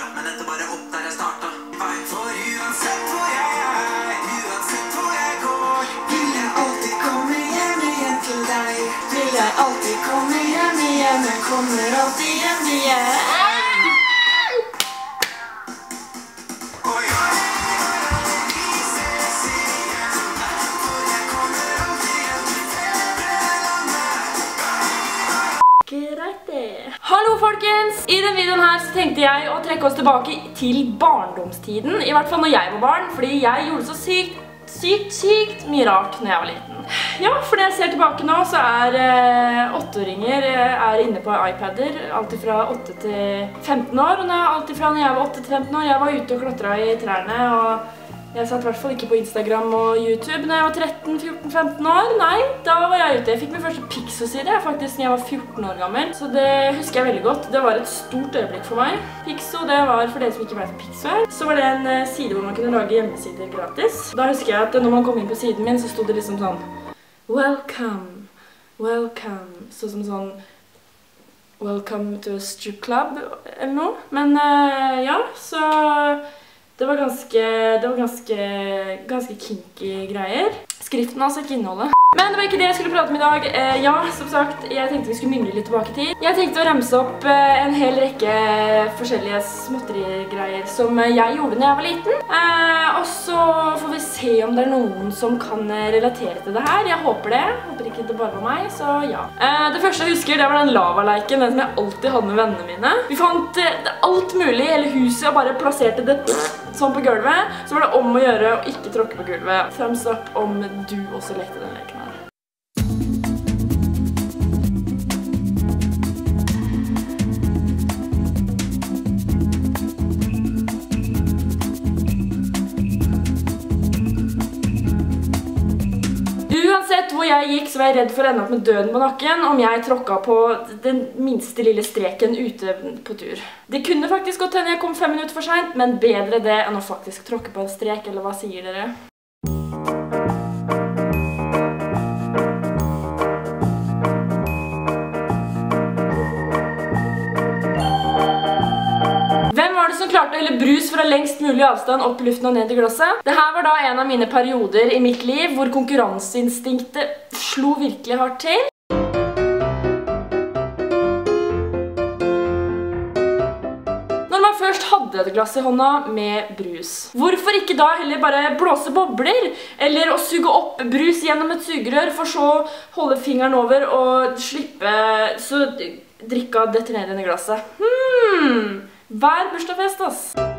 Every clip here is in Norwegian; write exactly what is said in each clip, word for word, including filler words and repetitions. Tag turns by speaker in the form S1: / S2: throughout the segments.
S1: startet, men dette bare opp der jeg startet. For uansett hvor jeg er, uansett hvor jeg går, vil jeg alltid komme hjem igjen til deg. Vil jeg alltid komme hjem igjen, jeg kommer alltid hjem igjen.
S2: Hallo folkens! I denne videoen her så tenkte jeg å trekke oss tilbake til barndomstiden. I hvert fall når jeg var barn, fordi jeg gjorde så sykt, sykt, sykt mye rart når jeg var liten. Ja, for når jeg ser tilbake nå så er eh, åtteåringer er inne på iPader, alt fra åtte til femten år. Og når jeg, alt fra når jeg var åtte til femten år, jeg var ute og klatret i trærne, og jeg satt i hvert fall ikke på Instagram og YouTube når jeg var tretten, fjorten, femten år. Nei, da var jeg ute. Jeg fikk min første Pixo-side faktisk når jeg var fjorten år gammel. Så det husker jeg veldig godt. Det var et stort øyeblikk for meg. Pixo, det var for dere som ikke ble for Pixo her. Så var det en side hvor man kunne lage hjemmesider gratis. Da husker jeg at når man kom inn på siden min, så stod det liksom sånn Welcome, welcome. Så som sånn Welcome to a strip club eller noe. Men uh, ja, så Det var ganske, det var ganske, ganske kinky greier. Skriften altså ikke innholdet. Men det var ikke det jeg skulle prate om i dag. Eh, ja, som sagt, jeg tenkte vi skulle mimre litt tilbake til. Jeg tenkte å remse opp eh, en hel rekke forskjellige småtterigreier som jeg gjorde når jeg var liten. Eh, og så får vi se om det er noen som kan relatere til det her. Jeg håper det. Jeg håper ikke det bare var meg, så ja. Eh, det første jeg husker, det var den lavaleiken, den som jeg alltid hadde med vennene mine. Vi fant eh, alt mulig, hele huset, og bare plasserte det sånn på gulvet. Så var det om å gjøre å ikke tråkke på gulvet. Thumbs up om du også lekte den leken her. Uansett hvor jeg gikk, så var jeg redd for å ende opp med døden på nakken om jeg tråkket på den minste lille streken ute på tur. Det kunne faktisk godt hende jeg kom fem minutter for sent, men bedre det enn å faktisk tråkke på en strek, eller hva sier dere? Hvem var det som klarte å helle brus fra lengst mulig avstand opp i luften og ned i glasset? Dette var da en av mine perioder i mitt liv hvor konkurranseinstinktet slo virkelig hardt til. Når man først hadde et glass i hånda med brus, hvorfor ikke da heller bare blåse bobler? Eller å suge opp brus gjennom et sugerør, for så holde fingeren over og slippe så drikka dette ned i glasset? Hmm... Hver bursdagsfest, ass!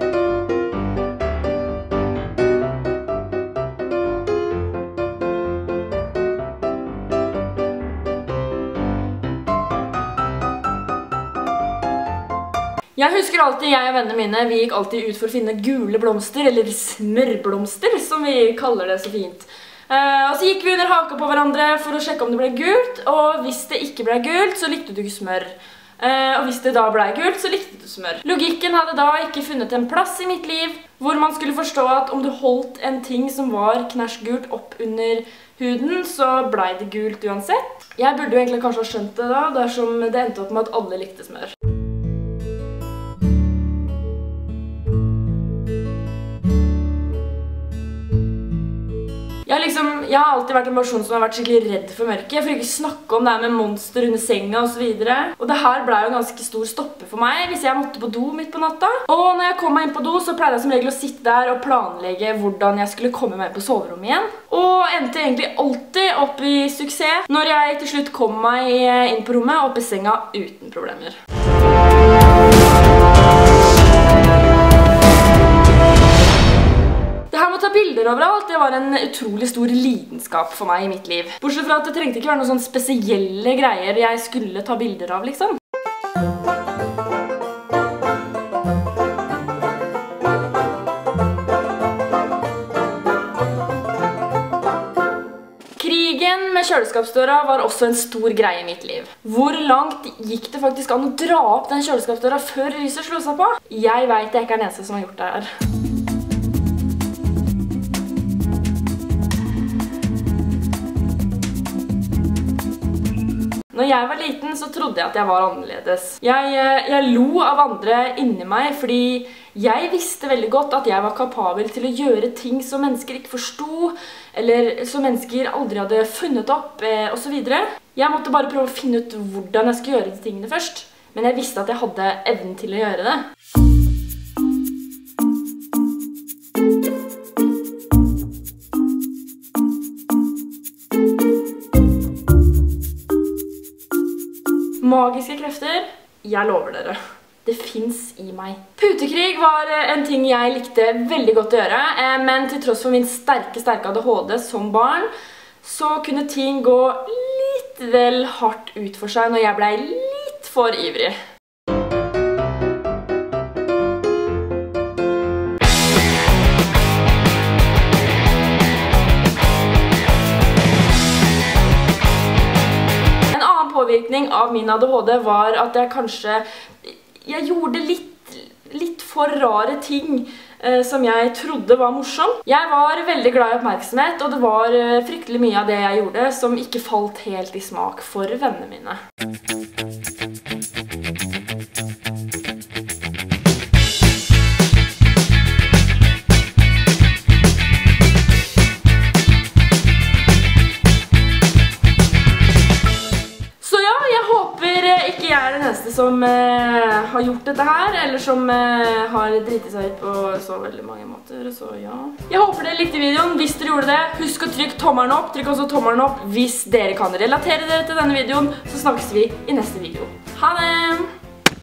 S2: Jeg husker alltid, jeg og vennene mine, vi gikk alltid ut for å finne gule blomster, eller smørblomster, som vi kaller det så fint. Uh, og så gikk vi under haka på hverandre for å sjekke om det ble gult, og hvis det ikke ble gult, så likte du ikke smør. Uh, og hvis det da ble gult, så likte du smør. Logikken hadde da ikke funnet en plass i mitt liv hvor man skulle forstå at om du holdt en ting som var knæsjgult opp under huden, så ble det gult uansett. Jeg burde jo egentlig kanskje ha skjønt det da, dersom det endte opp med at alle likte smør. Jeg, liksom, jeg har alltid vært en person som har vært skikkelig redd for mørket, for ikke snakke om det her med monster under senga og så videre. Og det her ble jo en ganske stor stoppe for meg hvis jeg måtte på do midt på natta. Og når jeg kom meg inn på do, så pleide jeg som regel å sitte der og planlegge hvordan jeg skulle komme meg på soverommet igjen. Og endte egentlig alltid opp i suksess når jeg til slutt kom meg inn på rommet og opp i senga uten problemer. Bilder overalt, det var en utrolig stor lidenskap for meg i mitt liv. Bortsett fra at det trengte ikke være noen sånne spesielle greier jeg skulle ta bilder av, liksom. Krigen med kjøleskapsdøra var også en stor greie i mitt liv. Hvor langt gikk det faktisk an å dra opp den kjøleskapsdøra før lyset slo seg på? Jeg vet jeg ikke er den eneste som har gjort det her. Når jeg var liten så trodde jeg at jeg var annerledes. Jeg, jeg lo av andre inni meg fordi jeg visste veldig godt at jeg var kapabel til å gjøre ting som mennesker ikke forsto, eller som mennesker aldri hadde funnet opp, eh, og så videre. Jeg måtte bare prøve å finne ut hvordan jeg skulle gjøre de tingene først, men jeg visste at jeg hadde evnen til å gjøre det. Magiske krefter, jeg lover dere. Det finnes i meg. Putekrig var en ting jeg likte veldig godt å gjøre, men til tross for min sterke, sterke A D H D som barn, så kunne ting gå litt vel hardt ut for seg når jeg ble litt for ivrig. Påvirkning av min A D H D var at jeg kanskje jeg gjorde litt, litt for rare ting eh, som jeg trodde var morsom. Jeg var veldig glad i oppmerksomhet, og det var eh, fryktelig mye av det jeg gjorde som ikke falt helt i smak for vennene mine. Ikke jeg er den eneste som eh, har gjort dette her, eller som eh, har dritet seg ut på så veldig mange måter, så ja. Jeg håper dere likte videoen. Hvis dere gjorde det, husk å trykke tommelen opp. Trykk også tommelen opp hvis dere kan relatere dere til denne videoen, så snakkes vi i neste video. Ha det!